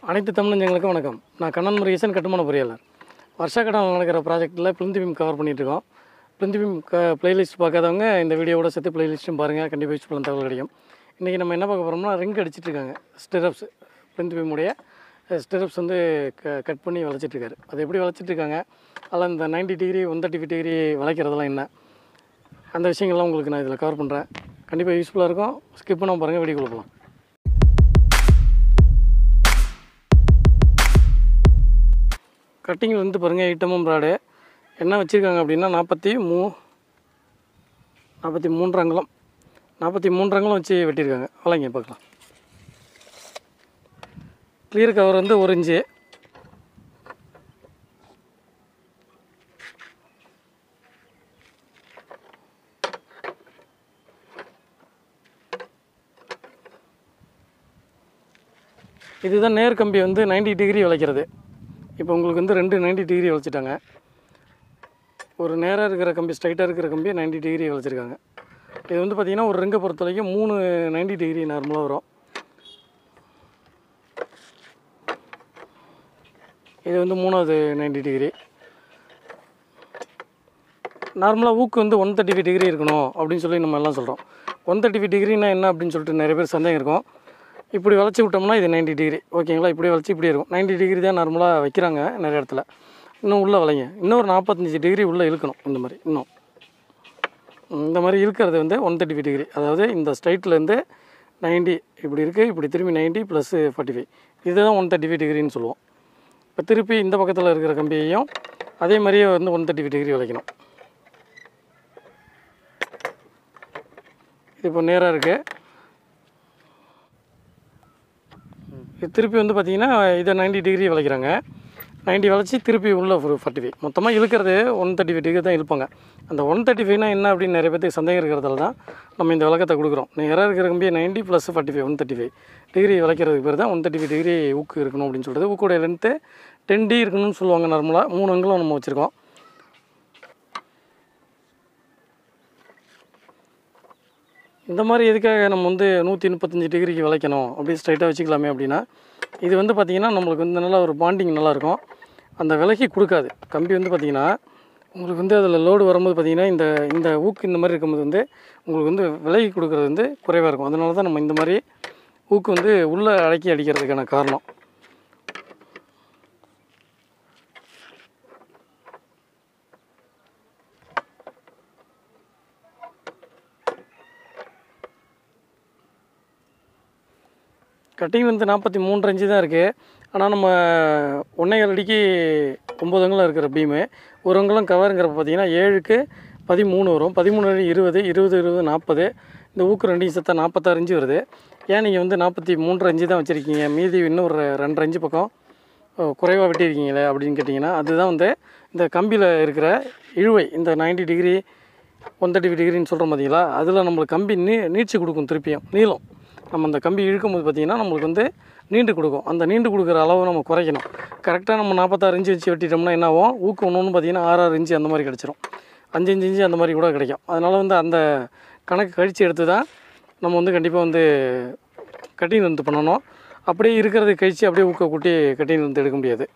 அனைத்து தமிழஞ்சங்களுக்கும் வணக்கம். நான் கண்ணன் முருகேசன், கட்டுமான பொறியாளர். வருஷா கடனில் நடக்கிற ப்ராஜெக்ட்டில் பிளிந்த் பீம் கவர் பண்ணிகிட்ருக்கோம். பிளிந்த் பீம் ப்ளேலிஸ்ட் பார்க்காதவங்க இந்த வீடியோவோட சேர்த்து ப்ளேலிஸ்ட்டும் பாருங்கள், கண்டிப்பாக யூஸ்ஃபுல்லான தகவல் கிடைக்கும். இன்றைக்கி நம்ம என்ன பார்க்க போகிறோம்னா, ரிங் அடிச்சிட்ருக்காங்க. ஸ்டிரப்ஸ், பிளிந்த் பீமுடைய ஸ்டிரப்ஸ் வந்து கட் பண்ணி வளைச்சிட்ருக்காரு. அது எப்படி வளைச்சிட்ருக்காங்க, அதில் இந்த 90 டிகிரி 135 டிகிரி வளைக்கிறதெல்லாம் என்ன, அந்த விஷயங்கள்லாம் உங்களுக்கு நான் இதில் கவர் பண்ணுறேன். கண்டிப்பாக யூஸ்ஃபுல்லாக இருக்கும். ஸ்கிப் பண்ணாமல் பாருங்கள், வீடியோக்குள்ளே போகலாம். கட்டிங்கில் வந்து பாருங்கள், 8 mm ராடு என்ன வச்சுருக்காங்க அப்படின்னா 43 அங்குலம் 43 அங்குலம் வச்சு வெட்டியிருக்காங்க. வளைங்க பார்க்கலாம். கிளியர் கவர் வந்து 1 இன்ச்சு. இதுதான் நேர் கம்பி வந்து 90 டிகிரி வளைக்கிறது. இப்போ உங்களுக்கு வந்து 2 90 டிகிரி வளைச்சிட்டாங்க. ஒரு நேராக இருக்கிற கம்பி, ஸ்ட்ரைட்டாக இருக்கிற கம்பியை 90 டிகிரி வளைச்சிருக்காங்க. இது வந்து பார்த்திங்கன்னா ஒரு ரிங்கை பொறுத்த வரைக்கும் 3 90 டிகிரி நார்மலாக வரும். இது வந்து 3வது 90 டிகிரி. நார்மலாக ஊக்கு வந்து 135 டிகிரி இருக்கணும் அப்படின்னு சொல்லி நம்ம எல்லாம் சொல்கிறோம். 135 டிகிரினா என்ன அப்படின்னு சொல்லிட்டு நிறைய பேர் சந்தேகம் இருக்கும். இப்படி வளைச்சி விட்டோம்னா இது 90 டிகிரி, ஓகேங்களா? இப்படி வளைச்சி இப்படி இருக்கும். 90 டிகிரி தான் நார்மலாக வைக்கிறாங்க நிறைய இடத்துல. இன்னும் உள்ளே வளைங்க, இன்னும் ஒரு 45 டிகிரி உள்ளே இழுக்கணும். இந்த மாதிரி இன்னும் இந்த மாதிரி இழுக்கிறது வந்து 135 டிகிரி. அதாவது இந்த ஸ்ட்ரைட்லேருந்து 90 இப்படி இருக்குது, இப்படி திரும்பி 90 + 45, இதுதான் 135 டிகிரின்னு சொல்லுவோம். இப்போ திருப்பி இந்த பக்கத்தில் இருக்கிற கம்பியையும் அதே மாதிரியே வந்து 135 டிகிரி வளைக்கணும். இது இப்போ நேராக இருக்குது. திருப்பி வந்து பார்த்திங்கன்னா இதை 90 டிகிரி வளைக்கிறாங்க. 90 வளைச்சி திருப்பி உள்ள ஒரு 45. மொத்தமாக இழுக்கிறது 135 டிகிரி தான் இழுப்பாங்க. அந்த 135னா என்ன அப்படின்னு நிறைய பேருக்கு சந்தேகம் இருக்கிறதால தான் நம்ம இந்த விளக்கத்தை கொடுக்குறோம். நேராக இருக்கிற கம்பியை 90 + 45 135 டிகிரி வளைக்கிறதுக்கு பேர் தான் 135 டிகிரி ஊக்கு இருக்கணும் அப்படின்னு சொல்கிறது. ஊக்குடைய லென்த்து 10D இருக்கணும்னு சொல்லுவாங்க. நார்மலாக 3 அங்குலம் நம்ம வச்சுருக்கோம். இந்த மாதிரி எதுக்காக நம்ம வந்து 135 டிகிரிக்கு வளைக்கணும், அப்படியே ஸ்ட்ரைட்டாக வச்சுக்கலாமே அப்படின்னா, இது வந்து பார்த்திங்கன்னா நம்மளுக்கு வந்து நல்லா ஒரு பாண்டிங் நல்லாயிருக்கும். அந்த விலகி கொடுக்காது. கம்பி வந்து பார்த்திங்கன்னா உங்களுக்கு வந்து அதில் லோடு வரும்போது பார்த்திங்கன்னா இந்த ஊக்கு இந்த மாதிரி இருக்கும்போது வந்து உங்களுக்கு வந்து விலகி கொடுக்குறது வந்து குறைவாக இருக்கும். அதனால தான் நம்ம இந்த மாதிரி ஊக்கு வந்து உள்ளே அடக்கி அடிக்கிறதுக்கான காரணம். கட்டிங் வந்து 43 இன்ச்சு தான் இருக்குது. ஆனால் நம்ம 1.25 அடிக்கு 9 அங்குலம் இருக்கிற பீமு, 1 அங்குலம் கவருங்கிறப்ப பார்த்திங்கன்னா 7க்கு 13 வரும். 13 20 20 20 40. இந்த ஊக்கு 2 சேர்த்தா 46 இன்ச்சு வருது. ஏன் நீங்கள் வந்து 43 இன்ச்சு தான் வச்சுருக்கீங்க, மீதி இன்னும் ஒரு 2.5 இன்ச்சு பக்கம் குறைவாக வெட்டியிருக்கீங்களே அப்படின்னு கேட்டிங்கன்னா, அதுதான் வந்து இந்த கம்பியில் இருக்கிற இழுவை. இந்த 90 டிகிரி 135 டிகிரின்னு சொல்கிறோம் பார்த்தீங்களா, அதில் நம்மளுக்கு கம்பி நீட்சி கொடுக்கும். திருப்பியும் நீளம் நம்ம அந்த கம்பி இழுக்கும்போது பார்த்திங்கன்னா நம்மளுக்கு வந்து நீண்டு கொடுக்கும். அந்த நீண்டு கொடுக்குற அளவை நம்ம குறைக்கணும். கரெக்டாக நம்ம 46 இன்ச்சு வச்சு வெட்டிட்டோம்னா என்ன ஆகும், ஊக்கு ஒன்று பார்த்திங்கன்னா 6 இன்ச்சு அந்த மாதிரி கிடச்சிரும். 5 இன்ச்சு அந்த மாதிரி கூட கிடைக்கும். அதனால் வந்து அந்த கணக்கு கழித்து எடுத்து தான் நம்ம வந்து கண்டிப்பாக வந்து கட்டிங் வந்து பண்ணணும். அப்படியே இருக்கிறது கழித்து அப்படியே ஊக்க கூட்டி கட்டிங் வந்து எடுக்க முடியாது.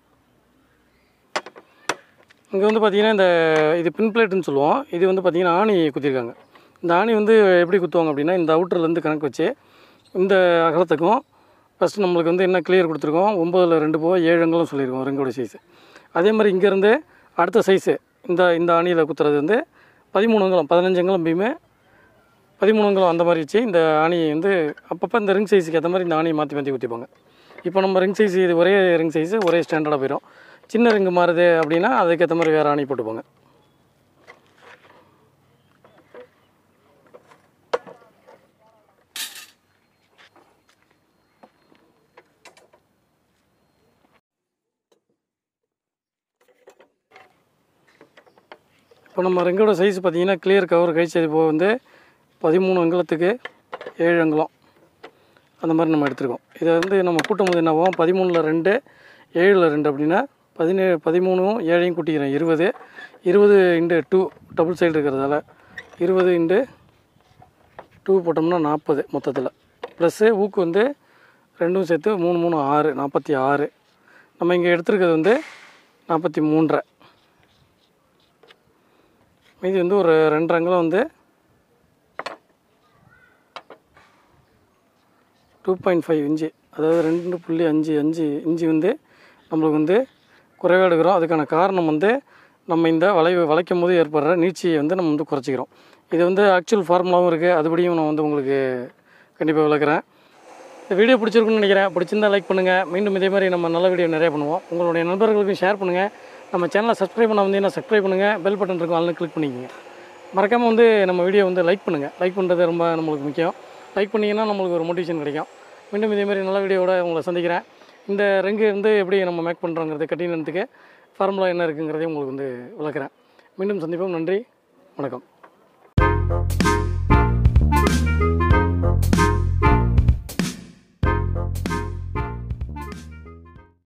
இங்கே வந்து பார்த்திங்கன்னா இது பின் பிளேட்டுன்னு சொல்லுவோம். இது வந்து பார்த்திங்கன்னா ஆணி குத்திருக்காங்க. இந்த ஆணி வந்து எப்படி குத்துவாங்க அப்படின்னா, இந்த அவுட்டர்லேருந்து கணக்கு வச்சு இந்த அகலத்துக்கும் ஃபஸ்ட்டு நம்மளுக்கு வந்து என்ன கிளியர் கொடுத்துருக்கோம், 9ல் 2 போக 7 அங்குலம் சொல்லியிருக்கோம் ரிங்கோட சைஸு. அதே மாதிரி இங்கேருந்து அடுத்த சைஸு இந்த ஆணியில் குத்துறது வந்து 13 அங்குலம் 15 அங்குலம் பீமு 13 அங்குலம் அந்த மாதிரி வச்சு இந்த ஆணியை வந்து அப்பப்போ இந்த ரிங் சைஸுக்கு ஏற்ற மாதிரி இந்த ஆணியை மாற்றி மாற்றி குத்திப்பாங்க. இப்போ நம்ம ரிங் சைஸ் இது ஒரே ரிங் சைஸு ஒரே ஸ்டாண்டர்டாக போயிடும். சின்ன ரிங்கு மாறுது அப்படின்னா அதுக்கேற்ற மாதிரி வேறு ஆணி போட்டுப்பாங்க. இப்போ நம்ம ரிங்கோட சைஸ் பார்த்திங்கன்னா கிளியர் கவர் கழிச்சது போக வந்து 13 அங்குலத்துக்கு 7 அங்குலம் அந்த மாதிரி நம்ம எடுத்துருக்கோம். இதை வந்து நம்ம கூட்டும் போது என்ன ஆகும், 13ல் 2 7ல் 2 அப்படின்னா 17 13 7ஐயும் கூட்டிக்கிறேன் 20 20 × 2 டபுள் சைடு இருக்கிறதால 20 × 2 போட்டோம்னா 40 மொத்தத்தில். ப்ளஸ்ஸு ஊக்கு வந்து ரெண்டும் சேர்த்து 3 3 6 46. நம்ம இங்கே எடுத்துருக்கிறது வந்து 43. மீதி வந்து ஒரு 2 அங்குலம் வந்து 2.5 இன்ச்சு, அதாவது 2.55 இன்ச்சு வந்து நம்மளுக்கு வந்து குறைவாக எடுக்கிறோம். அதுக்கான காரணம் வந்து நம்ம இந்த வளைக்கும் போது ஏற்படுற நீட்சியை வந்து நம்ம வந்து குறைச்சிக்கிறோம். இது வந்து ஆக்சுவல் ஃபார்முலாவும் இருக்குது, அதுபடியும் நான் வந்து உங்களுக்கு கண்டிப்பாக விளக்குறேன். இந்த வீடியோ பிடிச்சிருக்குன்னு நினைக்கிறேன். பிடிச்சிருந்தால் லைக் பண்ணுங்கள். மீண்டும் இதே மாதிரி நம்ம நல்ல வீடியோ நிறையா பண்ணுவோம். உங்களுடைய நண்பர்களுக்கும் ஷேர் பண்ணுங்கள். நம்ம சேனலை சப்ஸ்கிரைப் பண்ண வந்தீங்கன்னா சப்ஸ்கிரைப் பண்ணுங்கள். பெல் பட்டன் இருக்கும், அதில் கிளிக் பண்ணிக்கோங்க. மறக்காமல் வந்து நம்ம வீடியோ வந்து லைக் பண்ணுங்கள். லைக் பண்ணுறது ரொம்ப நம்மளுக்கு முக்கியம். லைக் பண்ணிங்கன்னா நம்மளுக்கு ஒரு மோட்டிவேஷன் கிடைக்கும். மீண்டும் இதே மாதிரி நல்ல வீடியோவோட உங்களை சந்திக்கிறேன். இந்த ரிங்கு வந்து எப்படி நம்ம மேக் பண்ணுறோங்கிறது கட்டினத்துக்கு ஃபார்முலா என்ன இருக்குங்கிறதையும் உங்களுக்கு வந்து விளக்குறேன். மீண்டும் சந்திப்போம். நன்றி, வணக்கம்.